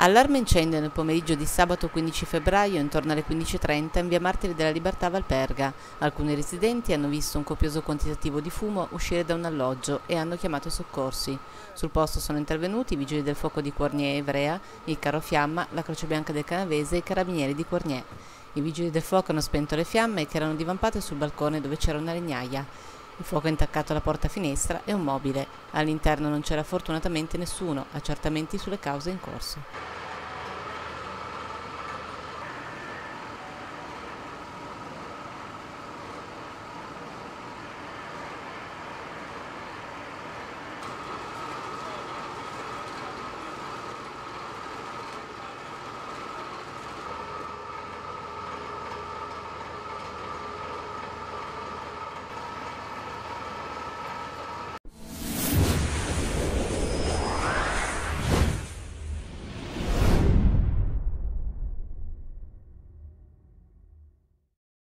Allarme incendio nel pomeriggio di sabato 15 febbraio intorno alle 15:30 in via Martiri della Libertà a Valperga. Alcuni residenti hanno visto un copioso quantitativo di fumo uscire da un alloggio e hanno chiamato i soccorsi. Sul posto sono intervenuti i vigili del fuoco di Quarnier e Ivrea, il carro fiamma, la Croce Bianca del Canavese e i carabinieri di Quarnier. I vigili del fuoco hanno spento le fiamme che erano divampate sul balcone dove c'era una legnaia. Il fuoco ha intaccato la porta-finestra e un mobile. All'interno non c'era fortunatamente nessuno, accertamenti sulle cause in corso.